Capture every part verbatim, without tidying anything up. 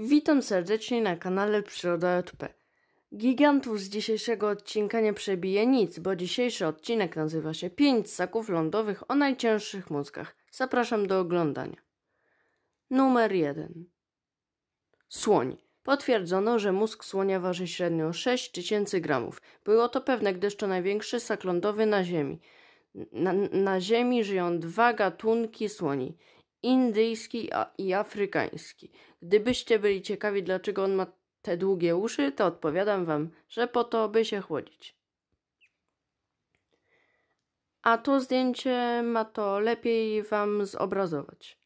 Witam serdecznie na kanale Przyroda J P. Gigantów z dzisiejszego odcinka nie przebije nic, bo dzisiejszy odcinek nazywa się pięć ssaków lądowych o najcięższych mózgach. Zapraszam do oglądania. Numer jeden. Słoń. Potwierdzono, że mózg słonia waży średnio sześć tysięcy gramów. Było to pewne, gdyż to największy ssak lądowy na Ziemi. Na, na Ziemi żyją dwa gatunki słoni. Indyjski i afrykański. Gdybyście byli ciekawi, dlaczego on ma te długie uszy, to odpowiadam wam, że po to, by się chłodzić. A to zdjęcie ma to lepiej wam zobrazować.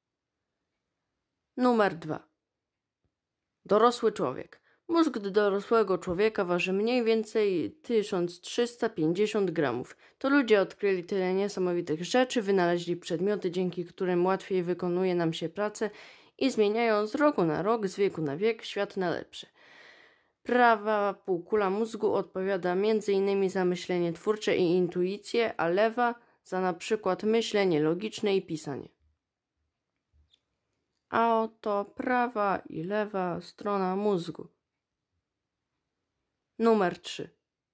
Numer dwa. Dorosły człowiek. Mózg dorosłego człowieka waży mniej więcej tysiąc trzysta pięćdziesiąt gramów. To ludzie odkryli tyle niesamowitych rzeczy, wynaleźli przedmioty, dzięki którym łatwiej wykonuje nam się pracę i zmieniają z roku na rok, z wieku na wiek świat na lepsze. Prawa półkula mózgu odpowiada między innymi za myślenie twórcze i intuicję, a lewa za na przykład myślenie logiczne i pisanie. A oto prawa i lewa strona mózgu. Numer trzy.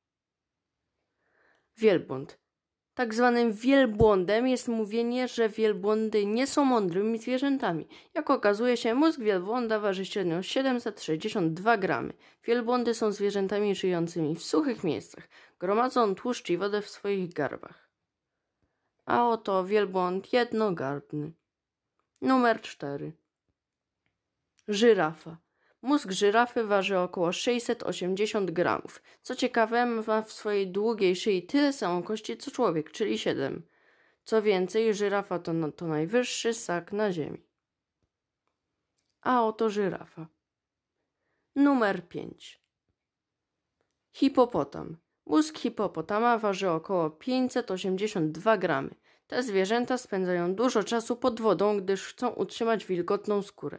Wielbłąd. Tak zwanym wielbłądem jest mówienie, że wielbłądy nie są mądrymi zwierzętami. Jak okazuje się, mózg wielbłąda waży średnio siedemset sześćdziesiąt dwa gramy. Wielbłądy są zwierzętami żyjącymi w suchych miejscach. Gromadzą tłuszcz i wodę w swoich garbach. A oto wielbłąd jednogarbny. Numer cztery. Żyrafa. Mózg żyrafy waży około sześćset osiemdziesiąt gramów. Co ciekawe, ma w swojej długiej szyi tyle samo kości co człowiek, czyli siedem. Co więcej, żyrafa to, no, to najwyższy ssak na ziemi. A oto żyrafa. Numer pięć. Hipopotam. Mózg hipopotama waży około pięćset osiemdziesiąt dwa gramy. Te zwierzęta spędzają dużo czasu pod wodą, gdyż chcą utrzymać wilgotną skórę.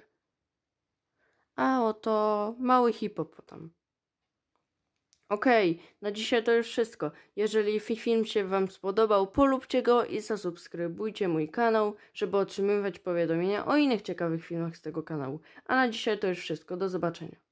A oto mały hipopotam. Okej, okay, na dzisiaj to już wszystko. Jeżeli film się wam spodobał, polubcie go i zasubskrybujcie mój kanał, żeby otrzymywać powiadomienia o innych ciekawych filmach z tego kanału. A na dzisiaj to już wszystko. Do zobaczenia.